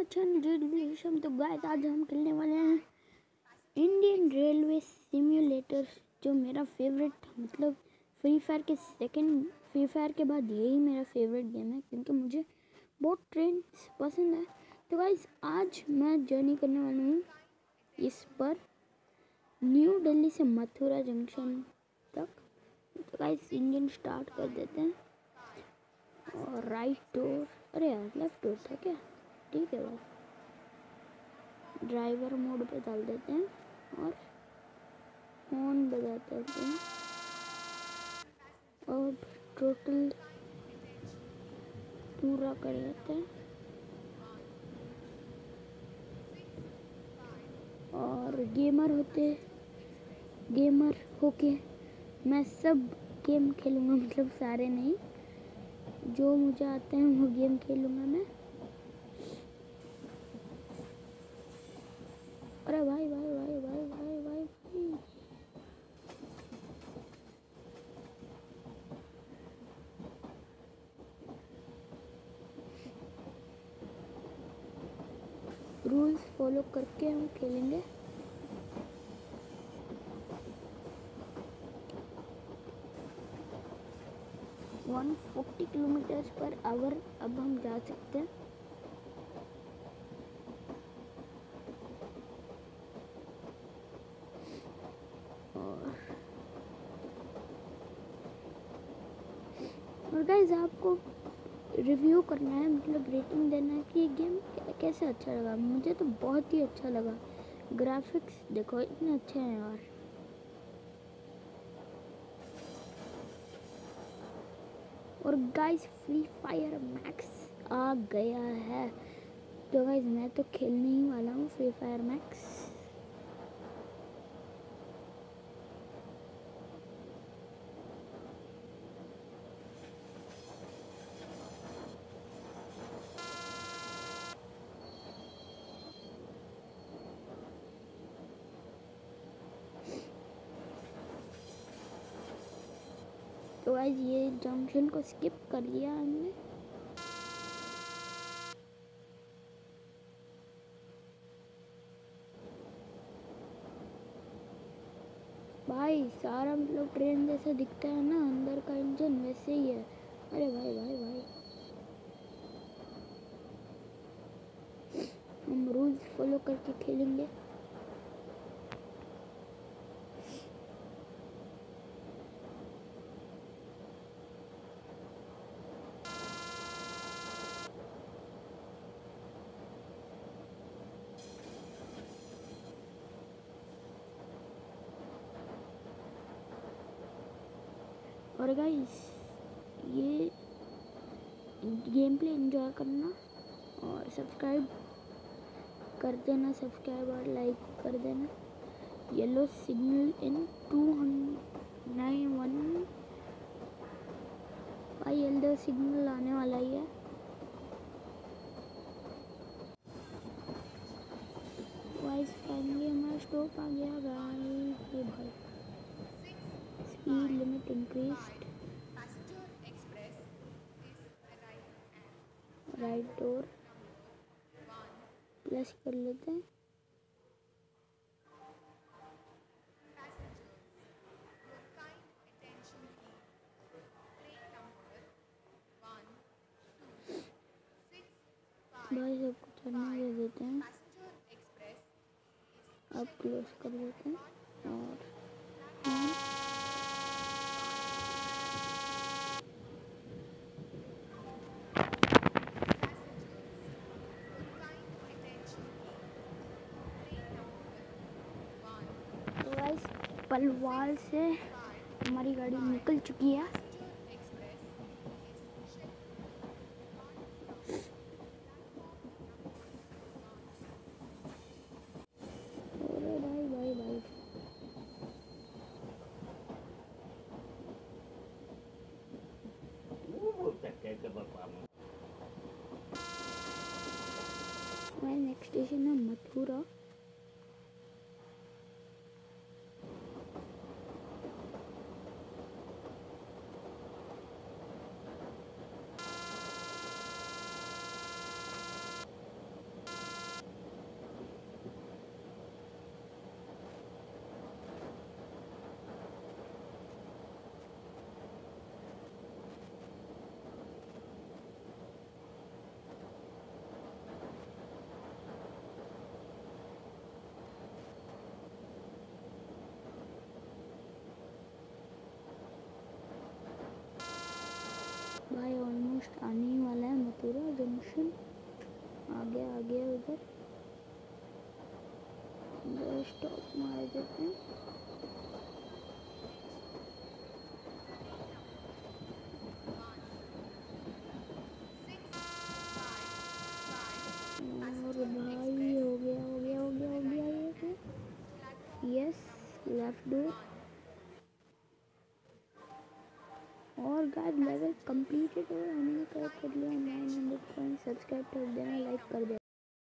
हम तो गाइस आज हम खेलने वाले हैं इंडियन रेलवे सिम्युलेटर, जो मेरा फेवरेट, मतलब फ्री फायर के बाद यही मेरा फेवरेट गेम है, क्योंकि मुझे बहुत ट्रेन पसंद है। तो गाइस आज मैं जर्नी करने वाला हूँ इस पर, न्यू दिल्ली से मथुरा जंक्शन तक। तो गाइस इंजन स्टार्ट कर देते हैं और राइट डोर, अरे यार लेफ्ट डोर था क्या, ठीक है भाई। ड्राइवर मोड पे डाल देते हैं और हॉर्न बजाते हैं और टोटल पूरा कर देते हैं। और गेमर होके मैं सब गेम खेलूँगा, मतलब सारे नहीं, जो मुझे आते हैं वो गेम खेलूँगा मैं। अरे भाई भाई भाई भाई भाई भाई, भाई। रूल्स फॉलो करके हम खेलेंगे। वन 40 किलोमीटर्स पर आवर अब हम जा सकते हैं। और गाइस आपको रिव्यू करना है, मतलब रेटिंग देना है कि ये गेम कैसे अच्छा लगा। मुझे तो बहुत ही अच्छा लगा, ग्राफिक्स देखो इतने अच्छे हैं यार। और गाइस फ्री फायर मैक्स आ गया है, तो गाइस मैं तो खेलने ही वाला हूँ फ्री फायर मैक्स। तो गाइस ये जंक्शन को स्किप कर लिया हमने। भाई सारा मतलब ट्रेन जैसा दिखता है ना, अंदर का इंजन वैसे ही है। अरे भाई भाई भाई, हम रूल्स फॉलो करके खेलेंगे। और गाइस ये गेम प्ले एंजॉय करना और सब्सक्राइब कर देना, सब्सक्राइब और लाइक कर देना। येलो सिग्नल इन 291 भाई, येलो सिग्नल आने वाला ही है। गाइस फाइनली हमारा स्टॉप आ गया गाइस। ये भाई speed limit increased, right door plus कर लेते हैं। भाई सबको चढ़ने दे देते हैं, अब क्लोज कर देते हैं और गाइस पलवाल से हमारी गाड़ी निकल चुकी है। अरे भाई भाई भाई, हमारा नेक्स्ट स्टेशन है मथुरा। गया उधर, स्टॉप मार देते हैं। और भाई हो गया ये। Yes, left door. और गाइस लेवल कंप्लीटेड और हमने क्रैक कर लिया 900 पॉइंट। सब्सक्राइब कर देना, लाइक कर देना।